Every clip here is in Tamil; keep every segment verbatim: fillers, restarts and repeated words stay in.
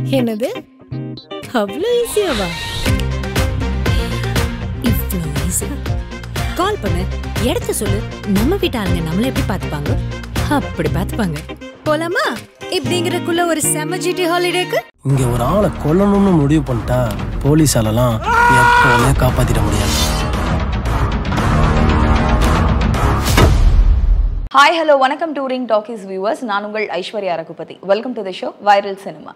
என்னது அவ்வளோ ஈஸியாவா? இவ்வளோ ஈஸியா? கால் பண்ணு, இடத்த சொல்லு, நம்ம வீட்டாளுங்க நம்மள எப்படி பார்த்துப்பாங்க அப்படி பார்த்துப்பாங்க. போலாமா? இப்படிங்கிறக்குள்ள ஒரு செம ஜிடி ஹாலிடேக்கு இங்க ஒரு ஆளை கொல்லணும்னு முடிவு பண்ணிட்டா போலீஸாலலாம் எப்பவுமே காப்பாத்திட முடியாது. Hi, hello, வணக்கம் டூரிங் டாக்கீஸ் வியூவர்ஸ். நான் உங்கள் Aishwarya Raghupathi. Welcome to the show viral cinema.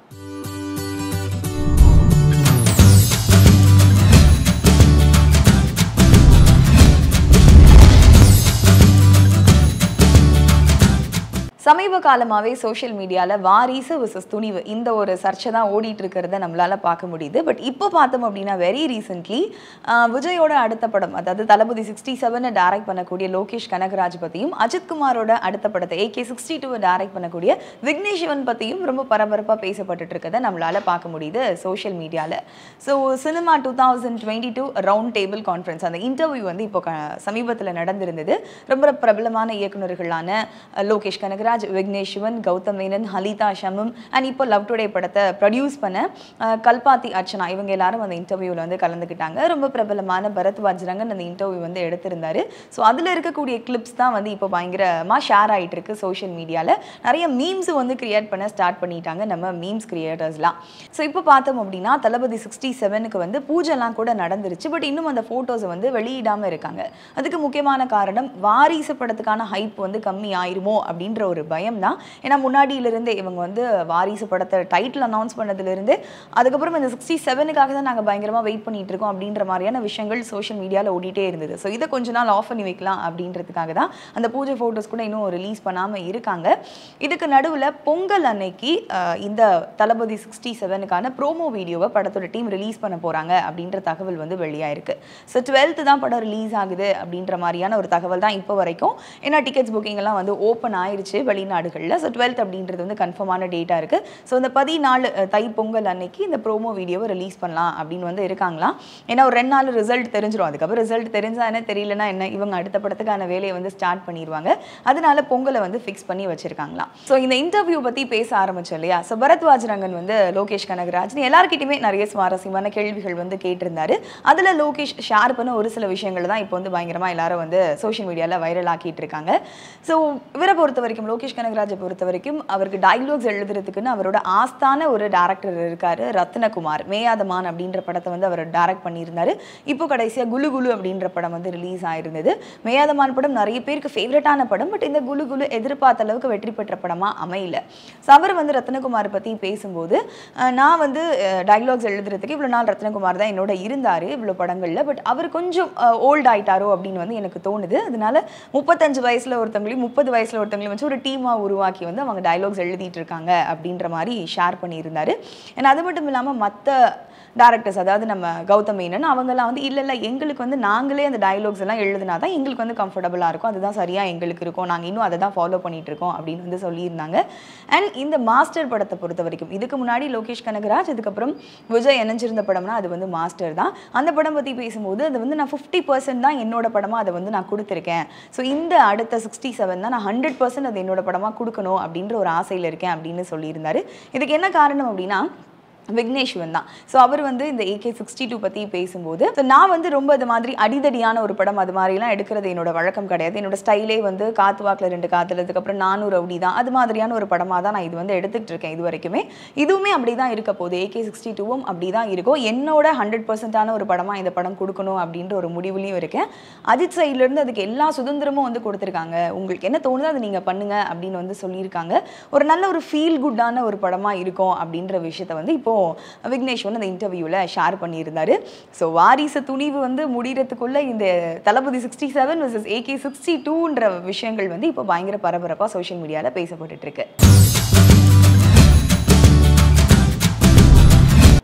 சமீப காலமாகவே சோஷியல் மீடியாவில் வாரிசு விசஸ் துணிவு இந்த ஒரு சர்ச்சை தான் ஓடிட்டு இருக்கிறத நம்மளால் பார்க்க முடியுது. பட் இப்போ பார்த்தோம் அப்படின்னா வெரி ரீசென்ட்லி விஜயோட அடுத்த படம், அதாவது தளபதி சிக்ஸ்டி செவனை டைரக்ட் பண்ணக்கூடிய லோகேஷ் கனகராஜ் பற்றியும், அஜித் குமாரோட அடுத்த படத்தை ஏகே சிக்ஸ்டி டூவை டைரக்ட் பண்ணக்கூடிய விக்னேஷ்வன் பற்றியும் ரொம்ப பரபரப்பாக பேசப்பட்டு இருக்கிறத நம்மளால் பார்க்க முடியுது சோஷியல் மீடியாவில். So cinema two thousand twenty two round table conference அந்த இன்டர்வியூ வந்து இப்போ சமீபத்தில் நடந்திருந்தது. ரொம்ப பிரபலமான இயக்குநர்களான லோகேஷ் கனகராஜ், விக்னேஷ்வன், கௌதம் மேனன், ஹலிதா ஷமம் அண்ட் இப்போ லவ் டுடே படத்தை ப்ரொடியூஸ் பண்ண கல்பாத்தி அர்ச்சனா இவங்க எல்லாரும் அந்த இன்டர்வியூவில் வந்து கலந்துக்கிட்டாங்க. ரொம்ப பிரபலமான பரத்வாஜ் ரங்கன் அந்த இன்டர்வியூ வந்து எடுத்திருந்தாரு. ஸோ அதில் இருக்கக்கூடிய கிளிப்ஸ் தான் வந்து இப்போ பயங்கரமாக ஷேர் ஆகிட்டு இருக்கு சோஷியல் மீடியாவில். நிறைய மீம்ஸ் வந்து கிரியேட் பண்ண ஸ்டார்ட் பண்ணிட்டாங்க நம்ம மீம்ஸ் கிரியேட்டர்ஸ்லாம். ஸோ இப்போ பார்த்தோம் அப்படின்னா தளபதி சிக்ஸ்டி செவனுக்கு வந்து பூஜைலாம் கூட நடந்துருச்சு. பட் இன்னும் அந்த ஃபோட்டோஸை வந்து வெளியிடாமல் இருக்காங்க. அதுக்கு முக்கியமான காரணம் வாரிசு படத்துக்கான ஹைப் வந்து கம்மி ஆயிருமோ அப்படின்ற ஒரு பயம் தான். ஏன்னா முன்னாடியிலிருந்து இவங்க வந்து வாரிசு படத்தை டைட்டில் அனௌன்ஸ் பண்ணதுலேருந்து அதுக்கப்புறம் இந்த சிக்ஸ்டி செவனுக்காக தான் நாங்கள் பயங்கரமாக வெயிட் பண்ணிட்டு இருக்கோம் அப்படின்ற மாதிரியான விஷயங்கள் சோஷியல் மீடியாவில் ஓடிட்டே இருந்தது. ஸோ இதை கொஞ்ச நாள் ஆஃப் பண்ணி வைக்கலாம் அப்படின்றதுக்காக தான் அந்த பூஜை ஃபோட்டோஸ் கூட இன்னும் ரிலீஸ் பண்ணாமல் இருக்காங்க. இதுக்கு நடுவில் பொங்கல் அன்னைக்கு இந்த தளபதி சிக்ஸ்டி செவனுக்கான ப்ரோமோ வீடியோவை படத்தோட டீம் ரிலீஸ் பண்ண போகிறாங்க அப்படின்ற தகவல் வந்து வெளியாயிருக்கு. ஸோ டுவெல்த்து தான் படம் ரிலீஸ் ஆகுது அப்படின்ற மாதிரியான ஒரு தகவல் தான் இப்போ வரைக்கும். ஏன்னா டிக்கெட்ஸ் புக்கிங் எல்லாம் வந்து ஓப்பன் ஆயிடுச்சு வெளிநாடுகளில். ஸோ டுவெல்த் அப்படின்றது வந்து கன்ஃபார்மான டேட்டாக இருக்குது. ஸோ இந்த பதினாலு தை பொங்கல் அன்னைக்கு இந்த ப்ரோமோ வீடியோவை ரிலீஸ் பண்ணலாம் அப்படின்னு வந்து இருக்காங்களாம். ஏன்னா ஒரு ரெண்டு நாள் ரிசல்ட் தெரிஞ்சிடும். அதுக்கப்புறம் ரிசல்ட் தெரிஞ்சா என்ன தெரியலனா என்ன இவங்க அடுத்த படத்துக்கான வேலையை வந்து ஸ்டார்ட் பண்ணிடுவாங்க. அதனால பொங்கலை வந்து ஃபிக்ஸ் பண்ணி வச்சிருக்காங்களாம். ஸோ இந்த இன்டர்வியூ பற்றி பேச ஆரம்பிச்சோம் இல்லையா? ஸோ பரத்வாஜ் ரங்கன் வந்து லோகேஷ் கனகராஜ் எல்லாருக்கிட்டையுமே நிறைய சுவாரஸ்யமான கேள்விகள் வந்து கேட்டிருந்தாரு. அதில் லோகேஷ் ஷேர் பண்ண ஒரு சில விஷயங்கள் தான் இப்போ வந்து பயங்கரமாக எல்லாரும் வந்து சோஷியல் மீடியாவில் வைரல் ஆக்கிட்டு இருக்காங்க. ஸோ இவரை பொறுத்த வரைக்கும் லோகேஷ் கனகராஜை பொறுத்த வரைக்கும் அவருக்கு டயலாக்ஸ் எழுதுறதுக்குன்னு அவரோட ஆஸ்தான ஒரு டேரக்டர் இருக்காரு, ரத்னகுமார். மேயாதமான் அப்படின்ற படத்தை வந்து அவர் டைரக்ட் பண்ணியிருந்தாரு. இப்போ கடைசியாக குலு குலு அப்படின்ற படம் வந்து ரிலீஸ் ஆயிருந்தது. மேயாதமான் படம் நிறைய பேருக்கு ஃபேவரட்டான படம். பட் இந்த குலு குலு எதிர்பார்த்த அளவுக்கு வெற்றி பெற்ற படமாக அமையல. ஸோ அவர் வந்து ரத்னகுமார் பற்றி பேசும்போது நான் வந்து டயலாக்ஸ் எழுதுறதுக்கு இவ்வளோ நாள் ரத்னகுமார் தான் என்னோட இருந்தார் இவ்வளோ படங்களில். பட் அவர் கொஞ்சம் ஓல்ட் ஆயிட்டாரோ அப்படின்னு வந்து எனக்கு தோணுது. அதனால முப்பத்தஞ்சு வயசில் ஒருத்தவங்களையும் முப்பது வயசில் ஒருத்தவங்களையும் வச்சு ஒரு டீமாக உருவாக்கி வந்து அவங்க டயலாக்ஸ் எழுதிட்டு இருக்காங்க அப்படின்ற மாதிரி ஷேர் பண்ணியிருந்தாரு. ஏன்னா அது மட்டும் இல்லாமல் மற்ற டேரக்டர்ஸ், அதாவது நம்ம கௌதம் மேனன் அவங்கெல்லாம் வந்து இல்லை இல்லை எங்களுக்கு வந்து நாங்களே அந்த டயலாக்ஸ் எல்லாம் எழுதினா தான் எங்களுக்கு வந்து கம்ஃபர்டபுளாக இருக்கும், அதுதான் சரியாக எங்களுக்கு இருக்கும், நாங்கள் இன்னும் அதை தான் ஃபாலோ பண்ணிட்டு இருக்கோம் அப்படின்னு வந்து சொல்லியிருந்தாங்க. அண்ட் இந்த மாஸ்டர் படத்தை பொறுத்த வரைக்கும் இதுக்கு முன்னாடி லோகேஷ் கனகராஜ் அதுக்கப்புறம் விஜய் இணைஞ்சிருந்த படம்னா அது வந்து மாஸ்டர் தான். அந்த படம் பற்றி பேசும்போது அது வந்து நான் ஃபிஃப்டி பர்சன்ட் தான் என்னோட படமாக அதை வந்து நான் கொடுத்துருக்கேன். ஸோ இந்த அடுத்த சிக்ஸ்டி செவன் தான் நான் ஹண்ட்ரட் பர்சன்ட் அது என்னோட படமாக கொடுக்கணும் அப்படின்ற ஒரு ஆசையில் இருக்கேன் அப்படின்னு சொல்லியிருந்தாரு. இதுக்கு என்ன காரணம் அப்படின்னா விக்னேஷ்வன் தான். ஸோ அவர் வந்து இந்த ஏகே சிக்ஸ்டி டூ பற்றி பேசும்போது ஸோ நான் வந்து ரொம்ப அது மாதிரி அடிதடியான ஒரு படம் அது மாதிரிலாம் எடுக்கிறது என்னோட வழக்கம் கிடையாது. என்னோட ஸ்டைலே வந்து காத்து வாக்கில் ரெண்டு காத்துல அதுக்கப்புறம் நானூறு அப்படி தான் அது மாதிரியான ஒரு படமாக தான் நான் இது வந்து எடுத்துகிட்டு இருக்கேன் இது வரைக்குமே. இதுவுமே அப்படி தான் இருக்க போகுது. ஏகே சிக்ஸ்டி டூவும் அப்படி தான் இருக்கும். என்னோட ஹண்ட்ரட் பர்சன்டான ஒரு படமாக இந்த படம் கொடுக்கணும் அப்படின்ற ஒரு முடிவுலையும் இருக்கேன். அஜித் சைட்லேருந்து அதுக்கு எல்லா சுதந்திரமும் வந்து கொடுத்துருக்காங்க. உங்களுக்கு என்ன தோணுதோ அதை நீங்கள் பண்ணுங்க அப்படின்னு வந்து சொல்லியிருக்காங்க. ஒரு நல்ல ஒரு ஃபீல் குட்டான ஒரு படமாக இருக்கும் அப்படின்ற விஷயத்தை வந்து இப்போ விக்னேஷ்வன் அந்த இன்டர்வியூல ஷேர் பண்ணியிருந்தாரு. ஸோ வாரிசு துணிவு வந்து முடிகிறதுக்குள்ள இந்த Thalapathy sixty seven versus AK sixty டூன்ற விஷயங்கள் வந்து இப்போ பயங்கர பரபரப்பாக சோஷியல் மீடியாவில் பேசப்பட்டு இருக்கு.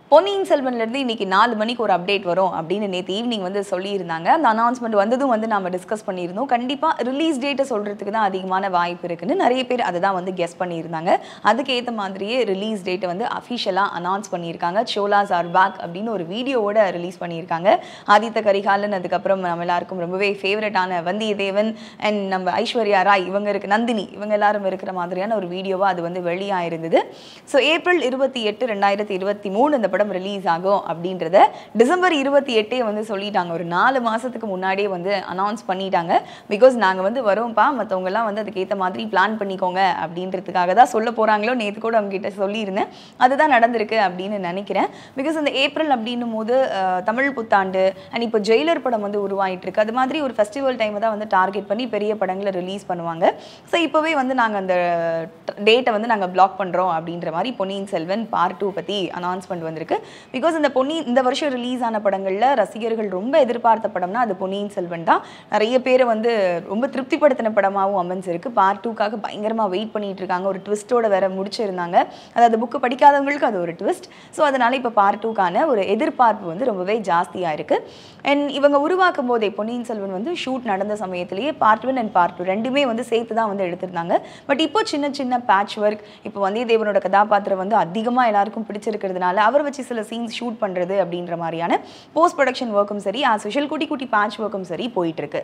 பொன்னியின் செல்வன்லேருந்து இன்னைக்கு நாலு மணிக்கு ஒரு அப்டேட் வரும் அப்படின்னு நேற்று ஈவினிங் வந்து சொல்லியிருந்தாங்க. அந்த அனௌன்ஸ்மெண்ட் வந்ததும் வந்து நம்ம டிஸ்கஸ் பண்ணியிருந்தோம். கண்டிப்பாக ரிலீஸ் டேட்டை சொல்கிறதுக்கு தான் அதிகமான வாய்ப்பு இருக்குன்னு நிறைய பேர் அதை தான் வந்து கெஸ் பண்ணியிருந்தாங்க. அதுக்கேற்ற மாதிரியே ரிலீஸ் டேட்டை வந்து அஃபிஷியலாக அனௌன்ஸ் பண்ணியிருக்காங்க. சோலாஸ் ஆர் பேக் அப்படின்னு ஒரு வீடியோவோட ரிலீஸ் பண்ணியிருக்காங்க. ஆதித்த கரிகாலன், அதுக்கப்புறம் நம்ம எல்லாருக்கும் ரொம்பவே ஃபேவரட்டான வந்தியத்தேவன் அண்ட் நம்ம ஐஸ்வர்யா ராய், இவங்க இருக்கு நந்தினி, இவங்க எல்லாரும் இருக்கிற மாதிரியான ஒரு வீடியோவாக அது வந்து வெளியாயிருந்தது. ஸோ ஏப்ரல் இருபத்தி எட்டு ரெண்டாயிரத்தி இருபத்தி மூணு இந்த படம் ரிலீஸ் ஆகும் அப்படின்றத டிசம்பர் இருபத்தி எட்டே வந்து சொல்லிட்டாங்க. ஒரு நாலு மாசத்துக்கு முன்னாடியே வந்து அனௌன்ஸ் பண்ணிட்டாங்க. பிகாஸ் நாங்கள் வந்து வரோம்ப்பா, மற்றவங்கலாம் வந்து அதுக்கேற்ற மாதிரி பிளான் பண்ணிக்கோங்க அப்படின்றதுக்காக தான் சொல்ல போகிறாங்களோ. நேற்று கூட அவங்க கிட்ட சொல்லியிருந்தேன், அதுதான் நடந்திருக்கு அப்படின்னு நினைக்கிறேன். பிகாஸ் அந்த ஏப்ரல் அப்படின்னும் போது தமிழ் புத்தாண்டு அண்ட் இப்போ ஜெயிலர் படம் வந்து உருவாயிட்டு இருக்கு. அது மாதிரி ஒரு ஃபெஸ்டிவல் டைமை தான் வந்து டார்கெட் பண்ணி பெரிய படங்களை ரிலீஸ் பண்ணுவாங்க. ஸோ இப்போவே வந்து நாங்கள் அந்த டேட்டை வந்து நாங்கள் பிளாக் பண்ணுறோம் அப்படின்ற மாதிரி பொன்னியின் செல்வன் பார்ட் டூ பற்றி அனௌன்ஸ்மெண்ட் வந்திருக்கு. பிகாஸ் இந்த பொன்னி இந்த வருஷம் ரிலீஸ் ஆன படங்களில் ரசிகர்கள் ரொம்ப எதிர்பார்த்த படம்னா அது பொன்னியின் செல்வன் தான். நிறைய பேரை வந்து ரொம்ப திருப்திப்படுத்தின படமாகவும் அமைஞ்சிருக்கு. பார்ட் டூக்காக பயங்கரமாக வெயிட் பண்ணிட்டு இருக்காங்க. ஒரு ட்விஸ்ட்டோட வேற முடிச்சிருந்தாங்க. அதாவது புக்கு படிக்காதவங்களுக்கு அது ஒரு ட்விஸ்ட். ஸோ அதனால இப்போ பார்ட் டூக்கான ஒரு எதிர்பார்ப்பு வந்து ரொம்பவே ஜாஸ்தியாக இருக்கு. அண்ட் இவங்க உருவாக்கும் போதே பொன்னியின் செல்வன் வந்து ஷூட் நடந்த சமயத்திலேயே part one and part two ரெண்டுமே வந்து சேர்த்து தான் வந்து எடுத்திருந்தாங்க. பட் இப்போ சின்ன சின்ன பேட்ச் ஒர்க், இப்போ வந்தியத்தேவனோட கதாபாத்திரம் வந்து அதிகமாக எல்லாருக்கும் பிடிச்சிருக்கிறதுனால அவர் வச்சு சில சீன்ஸ் ஷூட் பண்ணுறது அப்படின்ற மாதிரியான போஸ்ட் ப்ரொடக்ஷன் ஒர்க்கும் சரி, ஆஸ் யூஷுவல் குட்டி குட்டி பேட்ச் ஒர்க்கும் சரி போயிட்டு இருக்கு.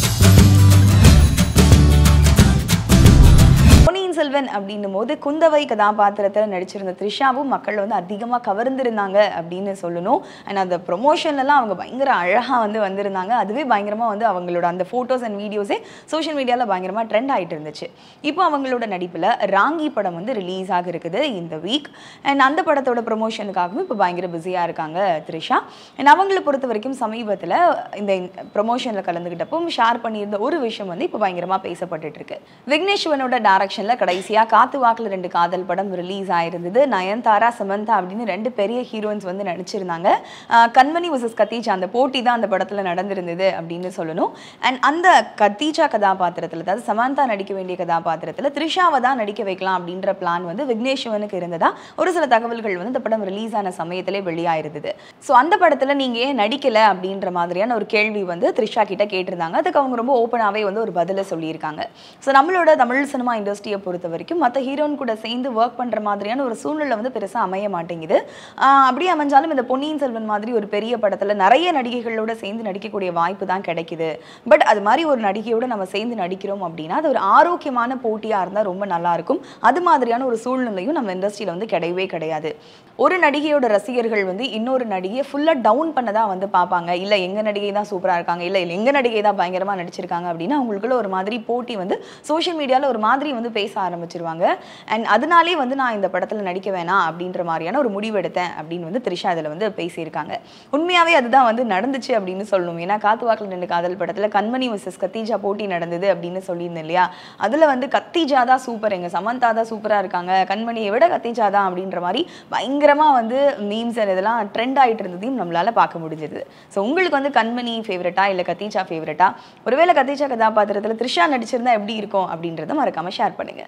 பொன்னியின் செல்வன் அப்படின்னும் போது குந்தவை கதாபாத்திரத்தில் நடிச்சிருந்த த்ரிஷாவும் மக்கள் வந்து அதிகமாக கவர்ந்திருந்தாங்க அப்படின்னு சொல்லணும். அண்ட் அந்த ப்ரொமோஷன்லாம் அவங்க பயங்கர அழகாக வந்து வந்திருந்தாங்க. அதுவே பயங்கரமாக வந்து அவங்களோட அந்த ஃபோட்டோஸ் அண்ட் வீடியோஸே சோஷியல் மீடியாவில் பயங்கரமாக ட்ரெண்ட் ஆகிட்டு இருந்துச்சு. இப்போ அவங்களோட நடிப்பில் ராங்கி படம் வந்து ரிலீஸ் ஆக இருக்குது இந்த வீக். அண்ட் அந்த படத்தோட ப்ரொமோஷனுக்காகவும் இப்போ பயங்கர பிஸியாக இருக்காங்க த்ரிஷா. அண்ட் அவங்களை பொறுத்த வரைக்கும் சமீபத்தில் இந்த ப்ரொமோஷனில் கலந்துக்கிட்டப்போ ஷேர் பண்ணியிருந்த ஒரு விஷயம் வந்து இப்போ பயங்கரமாக பேசப்பட்டுட்டு இருக்கு. விக்னேஷ்வனோட டைரக்ஷன் கடைசியா காத்து வாக்குல ரெண்டு காதல் படம் ரிலீஸ் ஆயிருந்தது. நயன்தாரா, சமந்தா அப்படின்னு ரெண்டு பெரிய ஹீரோயின்ஸ் வந்து நடிச்சிருந்தாங்க. கண்மணி வர்சஸ் கத்தீஜா அந்த போட்டி தான் அந்த படத்துல நடந்திருந்தது அப்படின்னு சொல்லணும். அண்ட் அந்த கத்தீஜா கதாபாத்திரத்தில், அதாவது சமந்தா நடிக்க வேண்டிய கதாபாத்திரத்தில் த்ரிஷாவை தான் நடிக்க வைக்கலாம் அப்படின்ற பிளான் வந்து விக்னேஷ்வனுக்கு இருந்ததா ஒரு சில தகவல்கள் வந்து இந்த படம் ரிலீஸ் ஆன சமயத்திலே வெளியாயிருந்தது. ஸோ அந்த படத்துல நீங்க ஏன் நடிக்கல அப்படின்ற மாதிரியான ஒரு கேள்வி வந்து த்ரிஷா கிட்ட கேட்டிருந்தாங்க. அதுக்கு அவங்க ரொம்ப ஓப்பனாகவே வந்து ஒரு பதிலை சொல்லியிருக்காங்க. ஸோ நம்மளோட தமிழ் சினிமா இண்டஸ்ட்ரி பொறுத்த வரைக்கும் மற்ற ஹீரோன் கூட சேர்ந்து ஒர்க் பண்ற மாதிரியான ஒரு சூழ்நிலை வந்து பெருசா அமைய மாட்டேங்குது. அப்படியே அமைஞ்சாலும் இந்த பொன்னியின் செல்வன் மாதிரி ஒரு பெரிய படத்துல நிறைய நடிகைகளோட சேர்ந்து நடிக்கக்கூடிய வாய்ப்பு தான் கிடைக்குது. பட் அது மாதிரி ஒரு நடிகையோட நம்ம சேர்ந்து நடிக்கிறோம் அப்படின்னா அது ஒரு ஆரோக்கியமான போட்டியா இருந்தா ரொம்ப நல்லா இருக்கும். அது மாதிரியான ஒரு சூழ்நிலையும் நம்ம இண்டஸ்ட்ரியில வந்து கிடையவே கிடையாது. ஒரு நடிகையோட ரசிகர்கள் வந்து இன்னொரு நடிகையை ஃபுல்லா டவுன் பண்ணதா வந்து பார்ப்பாங்க. இல்ல எங்க நடிகை தான் சூப்பரா இருக்காங்க, இல்ல எங்க நடிகை தான் பயங்கரமா நடிச்சிருக்காங்க அப்படின்னு அவங்களுக்குள்ள ஒரு மாதிரி போட்டி வந்து சோஷியல் மீடியால ஒரு மாதிரி வந்து பேச ஆரம்பிச்சிருவாங்க. அண்ட் அதனாலே வந்து நான் இந்த படத்துல நடிக்க வேணாம் அப்படின்ற மாதிரியான ஒரு முடிவு எடுத்தேன் அப்படின்னு வந்து த்ரிஷா இதுல வந்து பேசியிருக்காங்க. உண்மையாவே அதுதான் வந்து நடந்துச்சு அப்படின்னு சொல்லணும். ஏன்னா காத்து வாக்குல ரெண்டு காதல் படத்துல கண்மணி வர்சஸ் கத்தீஜா போட்டி நடந்தது அப்படின்னு சொல்லியிருந்தேன் இல்லையா. அதுல வந்து கத்தீஜா தான் சூப்பர், எங்க சமந்தா தான் சூப்பரா இருக்காங்க, கண்மணியை விட கத்தீஜா தான் அப்படின்ற மாதிரி பயங்கரமா வந்து மீம்ஸ் இதெல்லாம் ட்ரெண்ட் ஆயிட்டு இருந்ததையும் நம்மளால பார்க்க முடிஞ்சது. ஸோ உங்களுக்கு வந்து கண்மணி ஃபேவரட்டா இல்ல கத்தீஜா ஃபேவரட்டா? ஒருவேளை கத்தீஜா கதாபாத்திரத்துல த்ரிஷா நடிச்சிருந்தா எப்படி இருக்கும் அப்படின்றத மறக்காம ஷேர் பண்ணுங்க.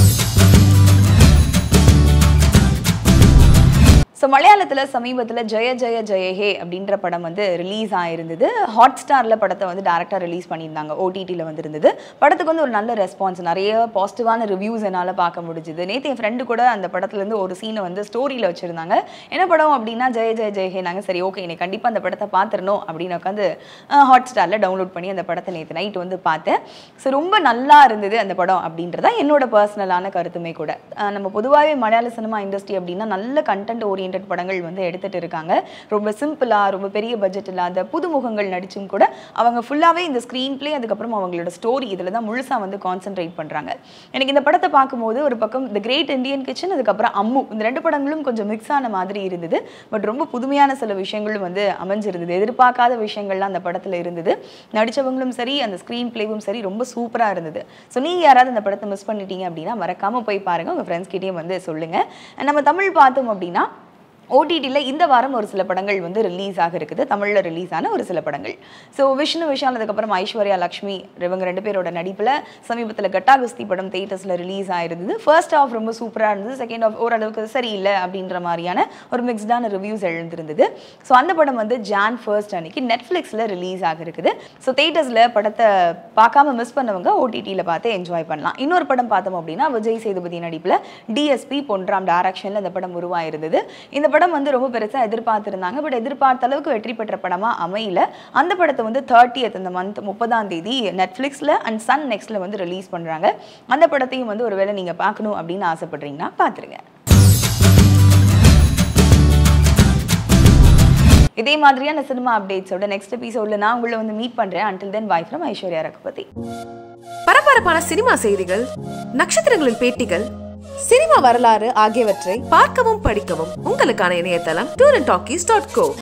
ஸோ மலையாளத்தில் சமீபத்தில் ஜெய ஜெய ஜெய ஹே அப்படின்ற படம் வந்து ரிலீஸ் ஆயிருந்தது. ஹாட் ஸ்டாரில் படத்தை வந்து டேரக்டாக ரிலீஸ் பண்ணியிருந்தாங்க. ஓடிடியில் வந்து இருந்தது. படத்துக்கு வந்து ஒரு நல்ல ரெஸ்பான்ஸ், நிறைய பாசிட்டிவான ரிவ்யூஸ் என்னால் பார்க்க முடிஞ்சுது. நேற்று என் ஃப்ரெண்டு கூட அந்த படத்துலேருந்து ஒரு சீனை வந்து ஸ்டோரியில் வச்சுருந்தாங்க. என்ன படம் அப்படின்னா ஜெய ஜெய ஜெய ஹே. நாங்கள் சரி ஓகே எனக்கு கண்டிப்பாக அந்த படத்தை பார்த்துடணும் அப்படின்னு உட்காந்து ஹாட் ஸ்டாரில் டவுன்லோட் பண்ணி அந்த படத்தை நேற்று நைட் வந்து பார்த்தேன். ஸோ ரொம்ப நல்லா இருந்தது அந்த படம் அப்படின்றதா என்னோட பர்சனலான கருத்துமே கூட. நம்ம பொதுவாகவே மலையாள சினிமா இண்டஸ்ட்ரி அப்படின்னா நல்ல கண்டென்ட் ஓரியன்ட் படங்கள் வந்து எடுத்துட்டு இருக்காங்க. ரொம்ப சிம்பிளா, ரொம்ப பெரிய பட்ஜெட் இல்லாத புதுமுகங்கள் நடிச்சும் கூட அவங்க ஃபுல்லாவே இந்த ஸ்கிரீன் பிளே, அதுக்கப்புறம் அவங்களோட ஸ்டோரி இதுல தான் முழுசா வந்து கான்சென்ட்ரேட் பண்றாங்க. எனக்கு இந்த படத்தை பார்க்கும்போது ஒரு பக்கம் தி கிரேட் இந்தியன் கிச்சன், அதுக்கப்புறம் அம்மு, இந்த ரெண்டு படங்களும் கொஞ்சம் மிக்ஸ் ஆன மாதிரி இருந்தது. பட் ரொம்ப புதுமையான சில விஷயங்களும் வந்து அமைஞ்சிருந்தது. எதிர்பார்க்காத விஷயங்கள்லாம் அந்த படத்துல இருந்தது. நடிச்சவங்களும் சரி, அந்த ஸ்கிரீன் பிளேவும் சரி ரொம்ப சூப்பரா இருந்தது. ஸோ நீங்க யாராவது அந்த படத்தை மிஸ் பண்ணிட்டீங்க அப்படின்னா மறக்காம போய் பாருங்க. உங்க ஃப்ரெண்ட்ஸ் கிட்டேயும் வந்து சொல்லுங்க. நம்ம தமிழ் பார்த்தோம் அப்படின்னா ஓடிடியில் இந்த வாரம் ஒரு சில படங்கள் வந்து ரிலீஸ் ஆக இருக்குது, தமிழில் ரிலீஸ் ஆன ஒரு சில படங்கள். ஸோ விஷ்ணு விஷால் அதுக்கப்புறம் ஐஸ்வர்யா லக்ஷ்மி இவங்க ரெண்டு பேரோட நடிப்பில் சமீபத்தில் கட்டா குஸ்தி படம் தேட்டர்ஸில் ரிலீஸ் ஆயிருந்தது. ஃபர்ஸ்ட் ஹாஃப் ரொம்ப சூப்பராக இருந்தது, செகண்ட் ஹாஃப் ஓரளவுக்கு சரியில்லை அப்படின்ற மாதிரியான ஒரு மிக்ஸ்டான ரிவ்யூஸ் எழுந்திருந்தது. ஸோ அந்த படம் வந்து ஜான் ஃபர்ஸ்ட் அன்னைக்கு நெட்ஃப்ளிக்ஸில் ரிலீஸ் ஆக இருக்குது. ஸோ தேட்டர்ஸில் படத்தை பார்க்காம மிஸ் பண்ணவங்க ஓடிடியில் பார்த்து என்ஜாய் பண்ணலாம். இன்னொரு படம் பார்த்தோம் அப்படின்னா விஜய் சேதுபதி நடிப்பில் டிஎஸ்பி பொன்ராம் டைரக்ஷனில் இந்த படம் உருவாயிருந்தது. இந்த படம் வந்து ரொம்ப பெருசா எதிர்பார்த்திருந்தாங்க, பட் எதிர்பார்த்த அளவுக்கு வெற்றி பெற்ற படமா அமையல. அந்த படத்தை வந்து தேர்ட்டியத் இந்த மந்த் முப்பதாம் தேதி நெட்ஃப்ளிக்ஸ்ல அண்ட் சன் நெக்ஸ்ட்ல வந்து ரிலீஸ் பண்றாங்க. அந்த படத்தையும் வந்து ஒருவேளை நீங்க பார்க்கணும் அப்படின்னு ஆசைப்படுறீங்கன்னா பாத்துருங்க. இதே மாதிரியான சினிமா அப்டேட்ஸோட நெக்ஸ்ட் எபிசோட்ல நான் உங்களை வந்து மீட் பண்றேன். Until then bye from Aishwarya Raghupathi. பரபரப்பான சினிமா செய்திகள், நட்சத்திரங்களின் பேட்டிகள், சினிமா வரலாறு ஆகியவற்றை பார்க்கவும் படிக்கவும் உங்களுக்கான இணையதளம் tour and talkies dot go.